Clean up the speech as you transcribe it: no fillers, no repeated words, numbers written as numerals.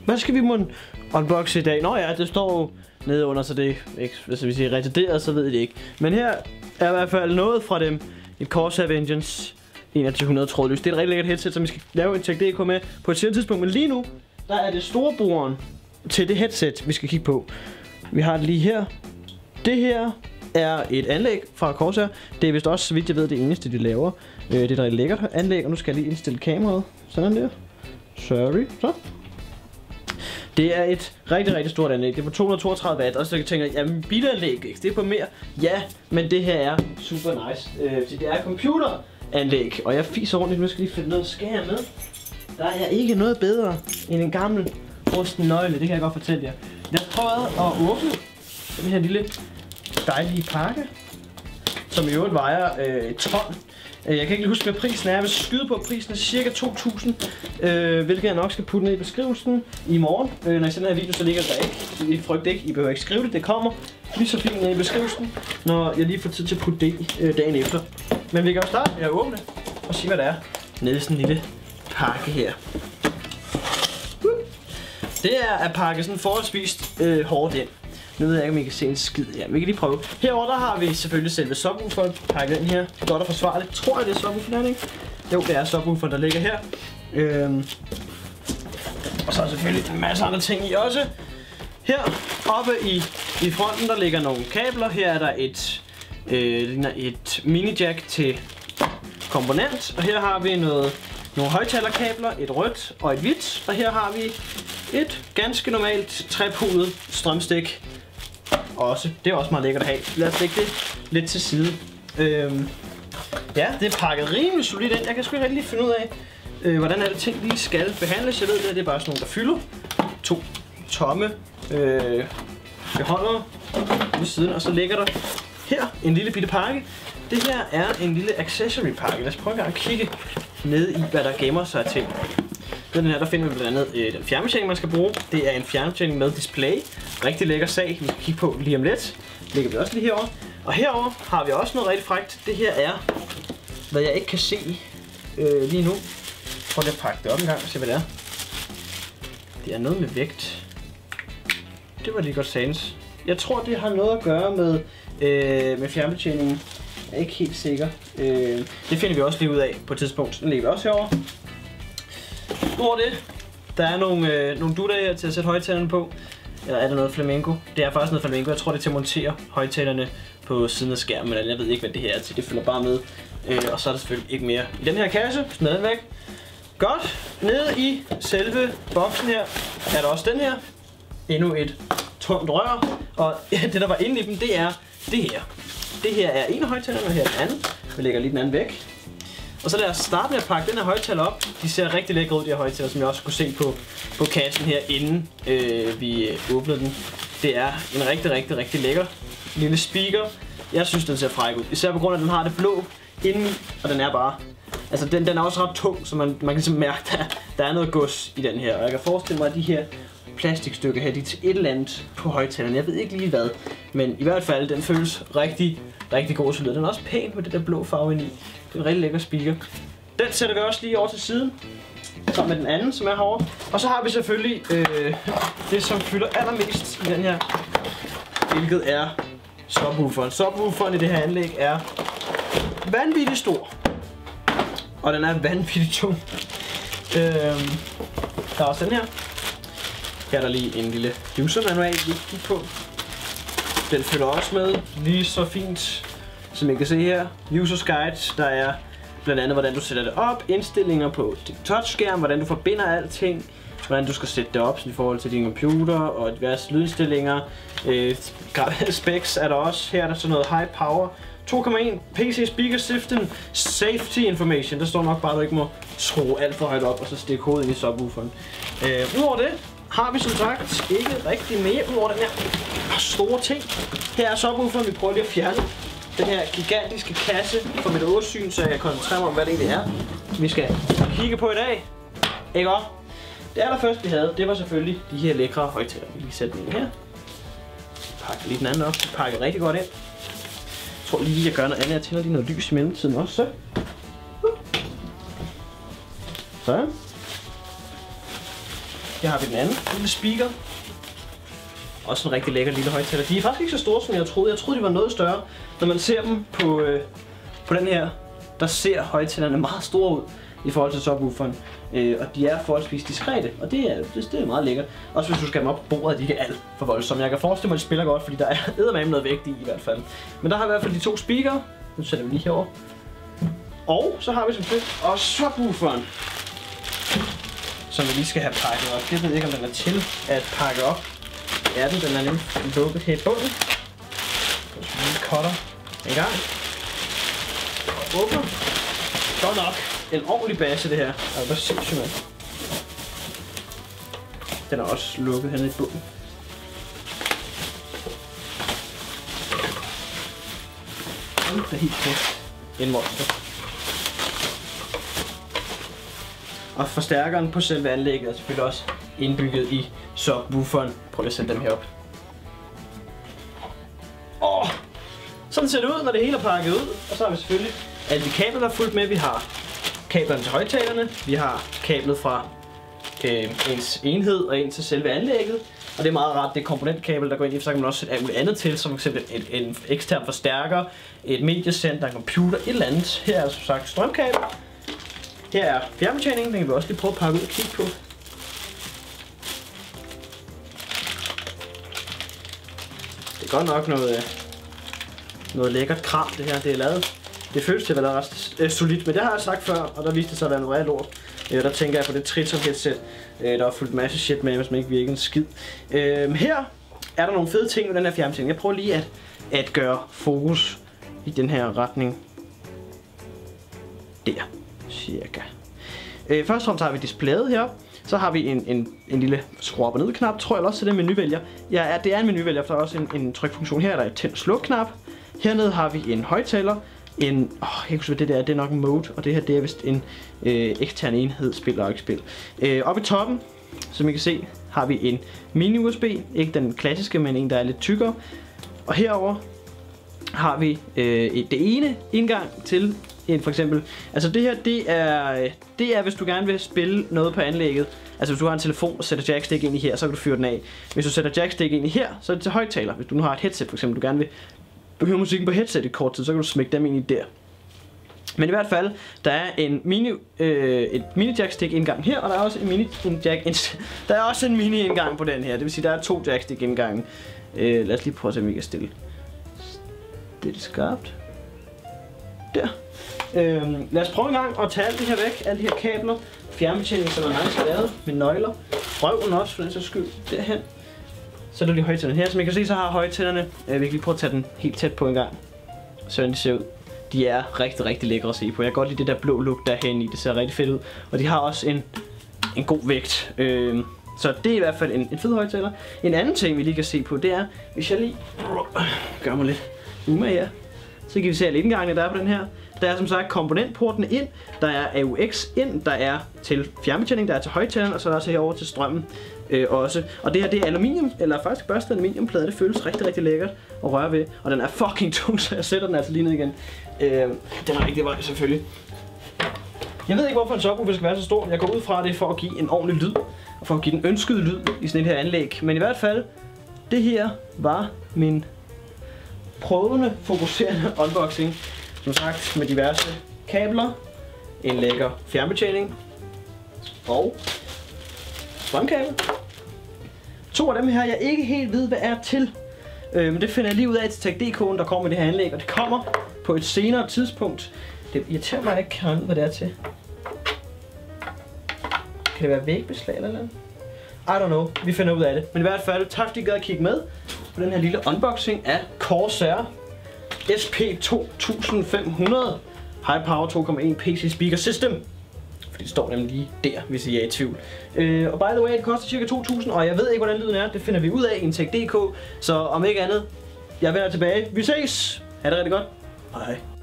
Hvad skal vi unboxe i dag? Nå ja, det står jo nede under, så det er ikke, hvis vi siger retarderet, så ved I det ikke. Men her er i hvert fald noget fra dem. Et Corsair Vengeance 2100 trådløs. Det er et rigtig lækkert headset, som vi skal lave en Tech.dk med på et senere tidspunkt. Men lige nu, der er det storebrugeren til det headset, vi skal kigge på. Vi har det lige her. Det her er et anlæg fra Corsair. Det er vist også, så vidt jeg ved, det eneste, de laver. Det er et rigtig lækkert anlæg, og nu skal jeg lige indstille kameraet. Sådan der. Sorry. Så. Det er et rigtig stort anlæg. Det er på 232 watt. Og så tænker jeg, jamen bilanlæg, ikke? Det er på mere. Ja, men det her er super nice. Det er computeranlæg. Og jeg fiser ordentligt. Nu skal jeg lige finde noget at skære med. Der er ikke noget bedre end en gammel rusten nøgle. Det kan jeg godt fortælle jer. Jeg prøvede at åbne den her lille dejlige pakke, som i øvrigt vejer et ton. Jeg kan ikke lige huske, hvad prisen er. Jeg vil skyde på, at prisen er cirka 2.000, hvilket jeg nok skal putte ned i beskrivelsen i morgen. Når jeg sender den her video, så ligger der ikke. I frygt ikke, I behøver ikke skrive det. Det kommer lige så fint ned i beskrivelsen, når jeg lige får tid til at putte det i dagen efter. Men vi kan jo starte med at åbne og se, hvad der er nede i sådan en lille pakke her. Det er at pakke sådan forholdsvis hårdt ind. Nu ved jeg ikke, om I kan se en skid her. Vi kan lige prøve. Herover der har vi selvfølgelig selve subwooferen. Pakke den her. Godt og forsvarligt. Tror jeg, det er subwooferen, ikke? Jo, det er subwooferen, der ligger her. Og så er selvfølgelig en masse andre ting i også. Her oppe i fronten, der ligger nogle kabler. Her er der et mini-jack til komponent. Og her har vi nogle højttalerkabler. Et rødt og et hvidt. Og her har vi et ganske normalt trepolet strømstik. Også. Det er også meget lækkert at have. Lad os lægge det lidt til side. Ja, det er pakket rimelig solidt ind. Jeg kan sgu ikke rigtig finde ud af, hvordan alle ting lige skal behandles. Jeg ved, det er bare sådan nogle, der fylder. 2 tomme beholdere ved siden. Og så ligger der her en lille bitte pakke. Det her er en lille accessory pakke. Lad os prøve at kigge ned i, hvad der gemmer sig til. Den her, der finder vi blandt andet den fjernbetjening, man skal bruge. Det er en fjernbetjening med display. Rigtig lækker sag, vi skal kigge på lige om lidt. Lægger vi også lige herover. Og herover har vi også noget rigtig frækt. Det her er, hvad jeg ikke kan se lige nu. Prøv lige at pakke det op en gang og se, hvad det er. Det er noget med vægt. Det var lige godt sans. Jeg tror, det har noget at gøre med fjernbetjeningen. Jeg er ikke helt sikker. Det finder vi også lige ud af på et tidspunkt. Den lægger vi også herover. Udover det, der er nogle dutter her til at sætte højtalerne på. Eller er der noget flamenco? Det er faktisk noget flamenco. Jeg tror, det er til at montere højtalerne på siden af skærmen. Men jeg ved ikke, hvad det her er til. Det følger bare med. Og så er der selvfølgelig ikke mere i den her kasse. Smid den væk. Godt. Nede i selve boksen her er der også den her. Endnu et tungt rør. Og det, der var inde i dem, det er det her. Det her er en af højtalerne, og her er den anden. Vi lægger lige den anden væk. Og så lad os starte med at pakke den her højtaler op. De ser rigtig lækre ud, de her højtaler, som jeg også kunne se på kassen her, inden vi åbnede den. Det er en rigtig lækker lille speaker. Jeg synes, den ser fræk ud. Især på grund af, at den har det blå inden, og den er bare... Altså, den er også ret tung, så man kan ligesom mærke, at der er noget gods i den her. Og jeg kan forestille mig, at de her plastikstykker her, de er til et eller andet på højtaleren. Jeg ved ikke lige hvad, men i hvert fald, den føles rigtig god solid. Den er også pæn med det der blå farve ind i. Det er en rigtig lækker speaker. Den sætter vi også lige over til siden, sammen med den anden, som er herovre. Og så har vi selvfølgelig det, som fylder allermest i den her, hvilket er subwooferen. Subwooferen i det her anlæg er vanvittigt stor, og den er vanvittigt tung. Der er også den her. Her er der lige en lille user-manual, vi kan kigge på. Den følger også med, lige så fint, som I kan se her. Users guide, der er blandt andet, hvordan du sætter det op, indstillinger på din touchskærm, hvordan du forbinder alting, hvordan du skal sætte det op i forhold til din computer og diverse lydindstillinger. Specs er der også. Her er der sådan noget high power. 2,1 PC speaker system safety information. Der står nok bare, at du ikke må skrue alt for højt op og så stikke hovedet ind i subwooferen. Udover det har vi som sagt ikke rigtig mere udover den her store ting. Her er subwooferen. Vi prøver lige at fjerne den her gigantiske kasse for mit åsyn, så jeg kan koncentrere mig om, hvad det egentlig er, vi skal kigge på i dag. Ikke også? Det allerførste vi havde, det var selvfølgelig de her lækre højtalere. Vi lige sætte den her. Pakke lige den anden op. Pakke rigtig godt ind. Jeg tror lige, jeg gør noget andet. Jeg tænder lige noget lys i mellemtiden også. Så. Her har vi den anden lille speaker. Også en rigtig lækker lille højttaler. De er faktisk ikke så store, som jeg troede. Jeg troede, de var noget større. Når man ser dem på den her, der ser højttalerne meget store ud i forhold til subwooferen. Og de er forholdsvis diskrete, og det er meget lækkert. Også hvis du skal dem op på bordet, at de ikke er alt for voldsomme. Jeg kan forestille mig, at de spiller godt, fordi der er eddermame noget vægt i hvert fald. Men der har vi i hvert fald de 2 speakere. Nu sætter vi lige herover. Og så har vi selvfølgelig også subwooferen, som vi lige skal have pakket op. Jeg ved ikke, om den er til at pakke op. Ja, den er nemlig lukket her i bunden. Så vi lige cutter en gang. Og åbner. Godt nok en ordentlig base, det her. Det var sindssygt, mand. Den er også lukket hernede i bunden. Det er helt fedt. En monster. Og forstærkeren på selve anlægget er selvfølgelig også indbygget i subwooferen. Prøv lige at sætte dem herop. Sådan ser det ud, når det hele er pakket ud. Og så har vi selvfølgelig alle de kabler, der er fuldt med. Vi har kablerne til højttalerne. Vi har kablet fra ens enhed og ind til selve anlægget. Og det er meget rart, det er komponentkabel, der går ind i, så kan man også sætte alt muligt andet til, som f.eks. en ekstern forstærker, et mediecenter, en computer, et eller andet. Her er som sagt strømkabel. Her er fjernbetjeningen, den kan vi også lige prøve at pakke ud og kigge på. Det er godt nok noget lækkert kram, det her, det er lavet. Det føles til at være ret solidt, men det har jeg sagt før, og der viste det sig at være noget lort. Der tænker jeg på det Triton headset, der er fuldt masse shit med, hvis man ikke virker en skid. Her er der nogle fede ting med den her fjernbetjening. Jeg prøver lige at gøre fokus i den her retning. Der, cirka. Først og fremmest har vi displayet her. Så har vi en lille skrue op og ned knap, tror jeg også, så det er en menuvælger. Ja, det er en menuvælger, for der er også en trykfunktion. Her er der et tænd sluk knap. Hernede har vi en højttaler. Jeg kan ikke huske, hvad det er nok en mode, og det her det er vist en ekstern enhed, spil og ikke spil. Oppe i toppen, som I kan se, har vi en mini-USB, ikke den klassiske, men en, der er lidt tykkere. Og herover har vi det ene indgang til for eksempel, altså det her, det er hvis du gerne vil spille noget på anlægget. Altså hvis du har en telefon og sætter jackstick ind i her, så kan du fyre den af. Hvis du sætter jackstick ind i her, så er det til højttaler. Hvis du nu har et headset for eksempel, du gerne vil høre musikken på headset i kort tid, så kan du smække dem ind i der. Men i hvert fald, der er et mini jackstick indgang her, og der er også en mini indgang på den her. Det vil sige, der er 2 jackstick indgange. Lad os lige prøve at se, om vi kan stille det skarpt. Der. Lad os prøve en gang at tage alt det her væk, alle de her kabler, fjernbetjening, som er nice lavet med nøgler, røven også for den sags skyld, derhen. Så er der lige højttalerne her, som I kan se, så har højttalerne, vi kan lige prøve at tage den helt tæt på en gang, sådan de ser ud. De er rigtig, rigtig lækre at se på. Jeg kan godt lide det der blå look der er herinde i, det ser rigtig fedt ud, og de har også en god vægt. Så det er i hvert fald en fed højttaler. En anden ting, vi lige kan se på, det er, hvis jeg lige gør mig lidt umage her, så kan vi se alle indgangene, der er på den her. Der er som sagt komponentportene ind, der er AUX ind, der er til fjernbetjening, der er til højttaleren, og så er der også herover til strømmen også. Og det her, det er aluminium, eller faktisk børstet aluminiumplade, det føles rigtig, rigtig lækkert at røre ved. Og den er fucking tung, så jeg sætter den altså lige ned igen. Den er rigtig vej, selvfølgelig. Jeg ved ikke, hvorfor en subwoofer skal være så stor. Jeg går ud fra det for at give en ordentlig lyd, og for at give den ønskede lyd i sådan et her anlæg. Men i hvert fald, det her var min prøvende, fokuserende unboxing. Som sagt med diverse kabler, en lækker fjernbetjening og strømkabel. 2 af dem her, jeg ikke helt ved, hvad er til. Men det finder jeg lige ud af til Tech.dk'en, der kommer med det her anlæg, og det kommer på et senere tidspunkt. Det irriterer mig, at jeg ikke kan hvad det er til. Kan det være vægbeslag eller noget? I don't know, vi finder ud af det. Men i hvert fald, tak fordi I gad at kigge med på den her lille unboxing af Corsair SP2500 High Power 2.1 PC Speaker System. For det står nemlig lige der, hvis I er i tvivl. Og by the way, det koster cirka 2.000, og jeg ved ikke, hvordan lyden er. Det finder vi ud af i en Tech.dk. Så om ikke andet, jeg vender tilbage. Vi ses! Ha' det rigtig godt. Hej.